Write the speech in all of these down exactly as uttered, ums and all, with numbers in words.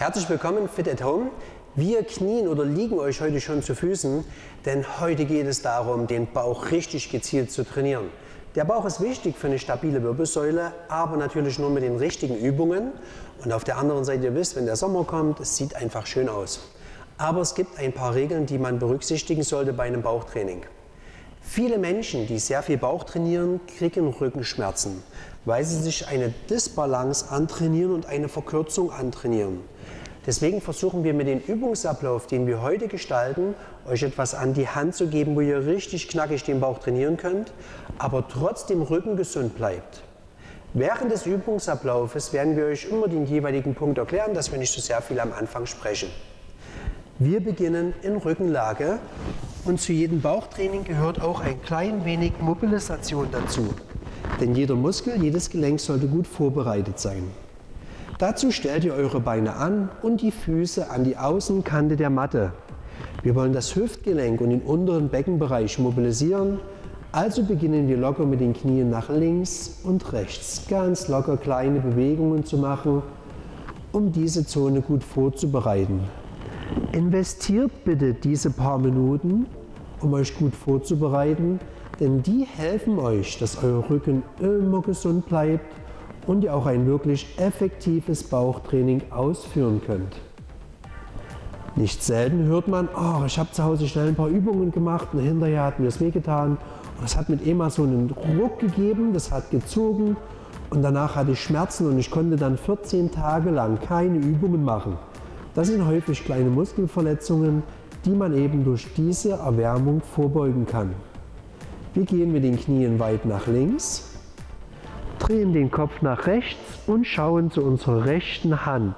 Herzlich willkommen Fit at Home. Wir knien oder liegen euch heute schon zu Füßen, denn heute geht es darum, den Bauch richtig gezielt zu trainieren. Der Bauch ist wichtig für eine stabile Wirbelsäule, aber natürlich nur mit den richtigen Übungen. Und auf der anderen Seite, ihr wisst, wenn der Sommer kommt, es sieht einfach schön aus. Aber es gibt ein paar Regeln, die man berücksichtigen sollte bei einem Bauchtraining. Viele Menschen, die sehr viel Bauch trainieren, kriegen Rückenschmerzen, weil sie sich eine Disbalance antrainieren und eine Verkürzung antrainieren. Deswegen versuchen wir mit dem Übungsablauf, den wir heute gestalten, euch etwas an die Hand zu geben, wo ihr richtig knackig den Bauch trainieren könnt, aber trotzdem Rücken gesund bleibt. Während des Übungsablaufes werden wir euch immer den jeweiligen Punkt erklären, dass wir nicht so sehr viel am Anfang sprechen. Wir beginnen in Rückenlage und zu jedem Bauchtraining gehört auch ein klein wenig Mobilisation dazu. Denn jeder Muskel, jedes Gelenk sollte gut vorbereitet sein. Dazu stellt ihr eure Beine an und die Füße an die Außenkante der Matte. Wir wollen das Hüftgelenk und den unteren Beckenbereich mobilisieren, also beginnen wir locker mit den Knien nach links und rechts. Ganz locker kleine Bewegungen zu machen, um diese Zone gut vorzubereiten. Investiert bitte diese paar Minuten, um euch gut vorzubereiten, denn die helfen euch, dass euer Rücken immer gesund bleibt und ihr auch ein wirklich effektives Bauchtraining ausführen könnt. Nicht selten hört man, oh, ich habe zu Hause schnell ein paar Übungen gemacht und hinterher hat mir das wehgetan. Und es hat mit EMA so einen Ruck gegeben, das hat gezogen und danach hatte ich Schmerzen und ich konnte dann vierzehn Tage lang keine Übungen machen. Das sind häufig kleine Muskelverletzungen, die man eben durch diese Erwärmung vorbeugen kann. Wir gehen mit den Knien weit nach links, drehen den Kopf nach rechts und schauen zu unserer rechten Hand.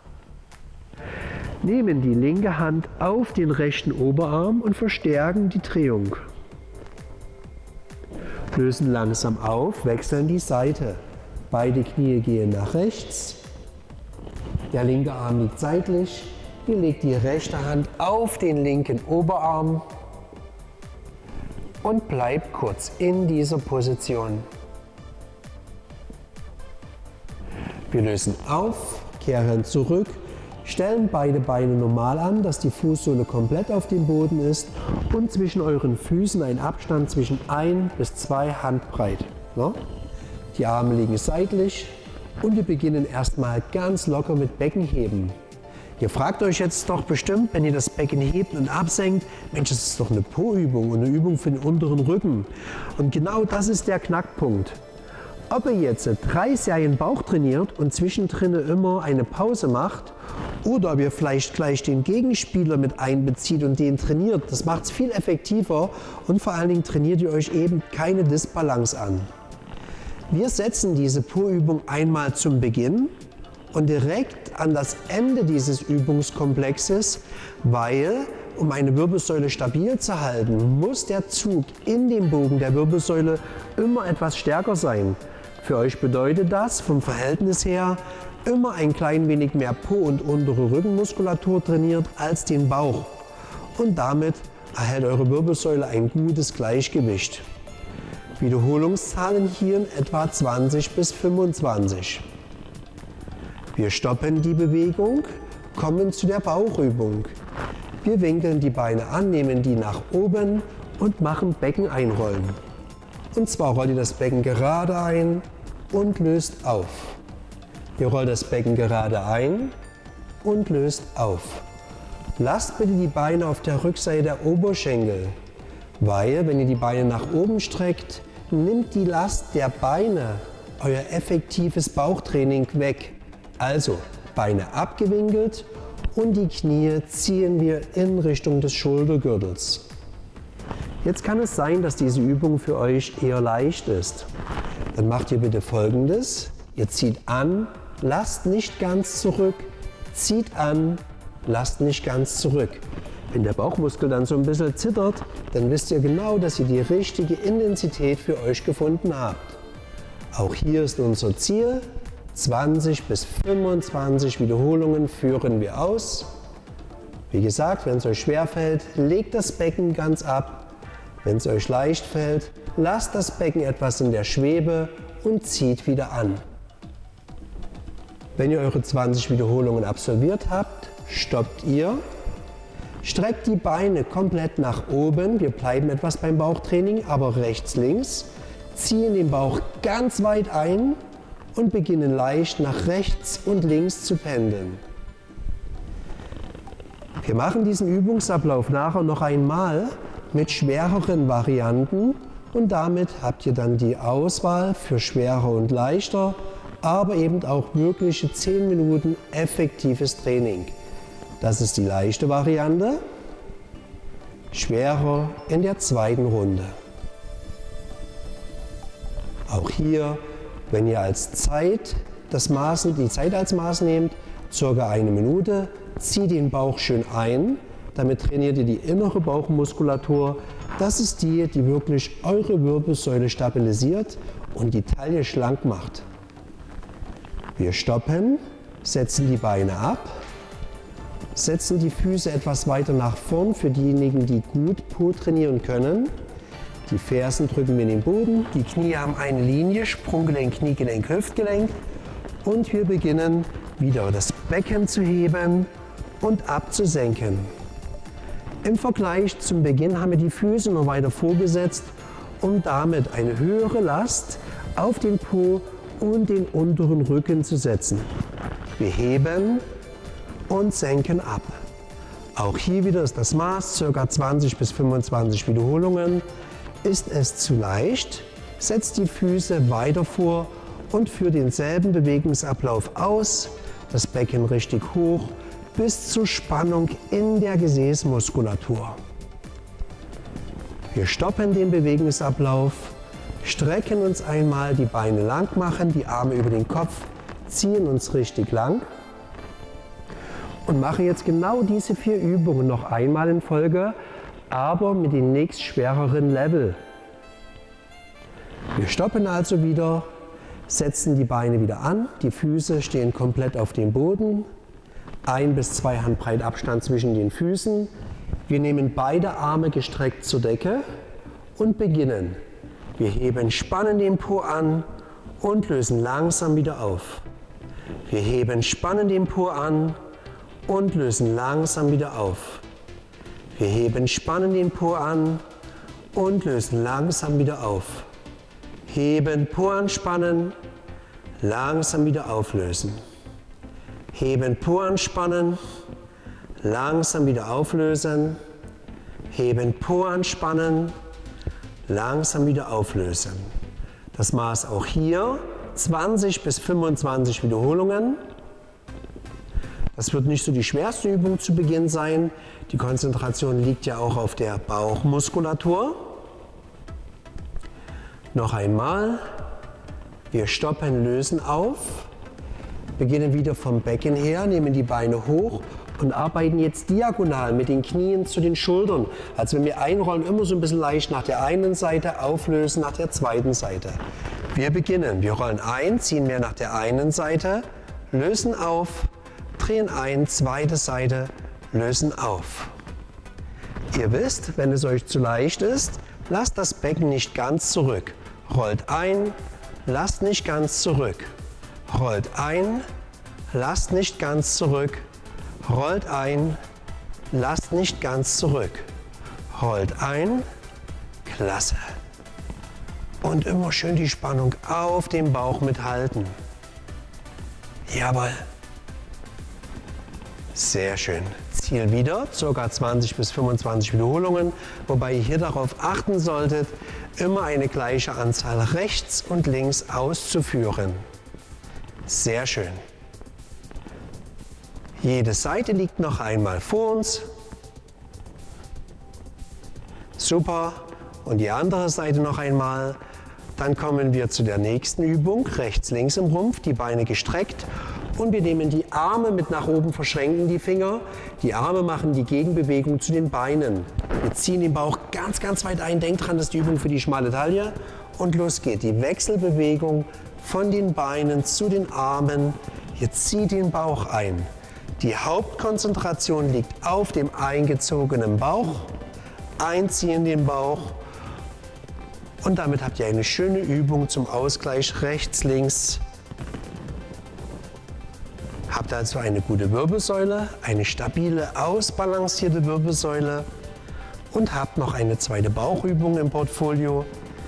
Nehmen die linke Hand auf den rechten Oberarm und verstärken die Drehung. Lösen langsam auf, wechseln die Seite. Beide Knie gehen nach rechts. Der linke Arm liegt seitlich. Ihr legt die rechte Hand auf den linken Oberarm und bleibt kurz in dieser Position. Wir lösen auf, kehren zurück, stellen beide Beine normal an, dass die Fußsohle komplett auf dem Boden ist und zwischen euren Füßen ein Abstand zwischen ein bis zwei Handbreit. Die Arme liegen seitlich. Und wir beginnen erstmal ganz locker mit Beckenheben. Ihr fragt euch jetzt doch bestimmt, wenn ihr das Becken hebt und absenkt, Mensch, das ist doch eine Po-Übung und eine Übung für den unteren Rücken. Und genau das ist der Knackpunkt. Ob ihr jetzt drei Serien Bauch trainiert und zwischendrin immer eine Pause macht oder ob ihr vielleicht gleich den Gegenspieler mit einbezieht und den trainiert, das macht es viel effektiver und vor allen Dingen trainiert ihr euch eben keine Disbalance an. Wir setzen diese Po-Übung einmal zum Beginn und direkt an das Ende dieses Übungskomplexes, weil, um eine Wirbelsäule stabil zu halten, muss der Zug in dem Bogen der Wirbelsäule immer etwas stärker sein. Für euch bedeutet das vom Verhältnis her immer ein klein wenig mehr Po- und untere Rückenmuskulatur trainiert als den Bauch. Und damit erhält eure Wirbelsäule ein gutes Gleichgewicht. Wiederholungszahlen hier in etwa zwanzig bis fünfundzwanzig. Wir stoppen die Bewegung, kommen zu der Bauchübung. Wir winkeln die Beine an, nehmen die nach oben und machen Becken einrollen. Und zwar rollt ihr das Becken gerade ein und löst auf. Ihr rollt das Becken gerade ein und löst auf. Lasst bitte die Beine auf der Rückseite der Oberschenkel, weil wenn ihr die Beine nach oben streckt, nimmt die Last der Beine euer effektives Bauchtraining weg. Also Beine abgewinkelt und die Knie ziehen wir in Richtung des Schultergürtels. Jetzt kann es sein, dass diese Übung für euch eher leicht ist. Dann macht ihr bitte Folgendes. Ihr zieht an, lasst nicht ganz zurück, zieht an, lasst nicht ganz zurück. Wenn der Bauchmuskel dann so ein bisschen zittert, dann wisst ihr genau, dass ihr die richtige Intensität für euch gefunden habt. Auch hier ist unser Ziel. zwanzig bis fünfundzwanzig Wiederholungen führen wir aus. Wie gesagt, wenn es euch schwer fällt, legt das Becken ganz ab. Wenn es euch leicht fällt, lasst das Becken etwas in der Schwebe und zieht wieder an. Wenn ihr eure zwanzig Wiederholungen absolviert habt, stoppt ihr, streckt die Beine komplett nach oben. Wir bleiben etwas beim Bauchtraining, aber rechts, links. Ziehen den Bauch ganz weit ein und beginnen leicht nach rechts und links zu pendeln. Wir machen diesen Übungsablauf nachher noch einmal mit schwereren Varianten und damit habt ihr dann die Auswahl für schwerer und leichter, aber eben auch wirkliche zehn Minuten effektives Training. Das ist die leichte Variante, schwerer in der zweiten Runde. Auch hier, wenn ihr als Zeit das Maß, die Zeit als Maß nehmt, circa eine Minute, zieht den Bauch schön ein. Damit trainiert ihr die innere Bauchmuskulatur. Das ist die, die wirklich eure Wirbelsäule stabilisiert und die Taille schlank macht. Wir stoppen, setzen die Beine ab, setzen die Füße etwas weiter nach vorn für diejenigen, die gut Po trainieren können. Die Fersen drücken wir in den Boden, die Knie haben eine Linie, Sprunggelenk, Kniegelenk, Hüftgelenk. Und wir beginnen wieder das Becken zu heben und abzusenken. Im Vergleich zum Beginn haben wir die Füße noch weiter vorgesetzt, um damit eine höhere Last auf den Po und den unteren Rücken zu setzen. Wir heben und senken ab. Auch hier wieder ist das Maß, ca. zwanzig bis fünfundzwanzig Wiederholungen. Ist es zu leicht, setzt die Füße weiter vor und führt denselben Bewegungsablauf aus, das Becken richtig hoch, bis zur Spannung in der Gesäßmuskulatur. Wir stoppen den Bewegungsablauf, strecken uns einmal, die Beine lang machen, die Arme über den Kopf, ziehen uns richtig lang und machen jetzt genau diese vier Übungen noch einmal in Folge, aber mit dem nächst schwereren Level. Wir stoppen also wieder, setzen die Beine wieder an, die Füße stehen komplett auf dem Boden, ein bis zwei Handbreit Abstand zwischen den Füßen. Wir nehmen beide Arme gestreckt zur Decke und beginnen. Wir heben, spannen den Po an und lösen langsam wieder auf. Wir heben, spannen den Po an und lösen langsam wieder auf. Wir heben, spannen den Po an und lösen langsam wieder auf. Heben, Po anspannen, langsam wieder auflösen. Heben, Po anspannen, langsam wieder auflösen. Heben, Po anspannen, langsam wieder auflösen. Das Maß auch hier zwanzig bis fünfundzwanzig Wiederholungen. Das wird nicht so die schwerste Übung zu Beginn sein. Die Konzentration liegt ja auch auf der Bauchmuskulatur. Noch einmal. Wir stoppen, lösen auf. Beginnen wieder vom Becken her, nehmen die Beine hoch und arbeiten jetzt diagonal mit den Knien zu den Schultern. Also wenn wir einrollen, immer so ein bisschen leicht nach der einen Seite, auflösen nach der zweiten Seite. Wir beginnen. Wir rollen ein, ziehen mehr nach der einen Seite, lösen auf, drehen ein, zweite Seite, lösen auf. Ihr wisst, wenn es euch zu leicht ist, lasst das Becken nicht ganz zurück. Rollt ein, lasst nicht ganz zurück. Rollt ein, lasst nicht ganz zurück. Rollt ein, lasst nicht ganz zurück. Rollt ein, klasse. Und immer schön die Spannung auf dem Bauch mithalten. Jawohl. Sehr schön. Ziel wieder, ca. zwanzig bis fünfundzwanzig Wiederholungen, wobei ihr hier darauf achten solltet, immer eine gleiche Anzahl rechts und links auszuführen. Sehr schön. Jede Seite liegt noch einmal vor uns. Super. Und die andere Seite noch einmal. Dann kommen wir zu der nächsten Übung. Rechts, links im Rumpf, die Beine gestreckt. Und wir nehmen die Arme mit nach oben, verschränken die Finger. Die Arme machen die Gegenbewegung zu den Beinen. Wir ziehen den Bauch ganz, ganz weit ein. Denkt dran, das ist die Übung für die schmale Taille. Und los geht die Wechselbewegung von den Beinen zu den Armen. Ihr zieht den Bauch ein. Die Hauptkonzentration liegt auf dem eingezogenen Bauch. Einziehen den Bauch. Und damit habt ihr eine schöne Übung zum Ausgleich rechts, links. Habt also eine gute Wirbelsäule, eine stabile, ausbalancierte Wirbelsäule und habt noch eine zweite Bauchübung im Portfolio.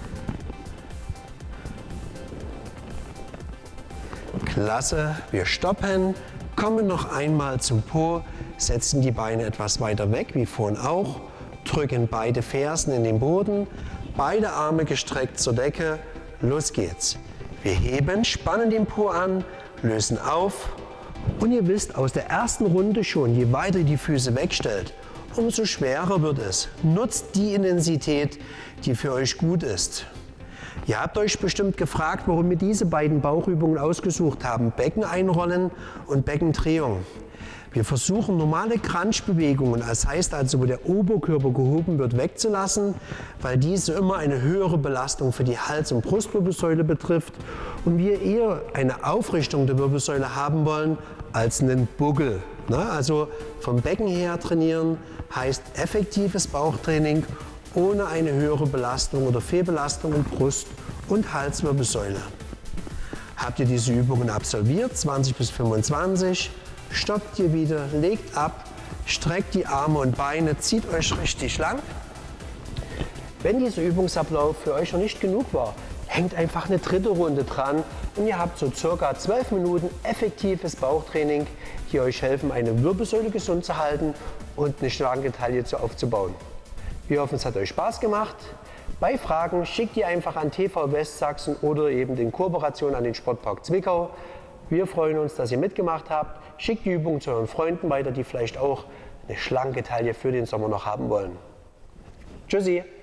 Klasse, wir stoppen, kommen noch einmal zum Po, setzen die Beine etwas weiter weg, wie vorhin auch, drücken beide Fersen in den Boden, beide Arme gestreckt zur Decke, los geht's. Wir heben, spannen den Po an, lösen auf und ihr wisst aus der ersten Runde schon, je weiter ihr die Füße wegstellt, umso schwerer wird es. Nutzt die Intensität, die für euch gut ist. Ihr habt euch bestimmt gefragt, warum wir diese beiden Bauchübungen ausgesucht haben, Becken einrollen und Beckendrehung. Wir versuchen normale Crunch-Bewegungen, das heißt also, wo der Oberkörper gehoben wird, wegzulassen, weil diese immer eine höhere Belastung für die Hals- und Brustwirbelsäule betrifft und wir eher eine Aufrichtung der Wirbelsäule haben wollen als einen Buckel. Also vom Becken her trainieren heißt effektives Bauchtraining ohne eine höhere Belastung oder Fehlbelastung in Brust- und Halswirbelsäule. Habt ihr diese Übungen absolviert, zwanzig bis fünfundzwanzig, stoppt ihr wieder, legt ab, streckt die Arme und Beine, zieht euch richtig lang. Wenn dieser Übungsablauf für euch noch nicht genug war, hängt einfach eine dritte Runde dran und ihr habt so circa zwölf Minuten effektives Bauchtraining, die euch helfen, eine Wirbelsäule gesund zu halten und eine schlanke Taille aufzubauen. Wir hoffen, es hat euch Spaß gemacht. Bei Fragen schickt ihr einfach an T V Westsachsen oder eben in Kooperation an den Sportpark Zwickau. Wir freuen uns, dass ihr mitgemacht habt. Schickt die Übung zu euren Freunden weiter, die vielleicht auch eine schlanke Taille für den Sommer noch haben wollen. Tschüssi!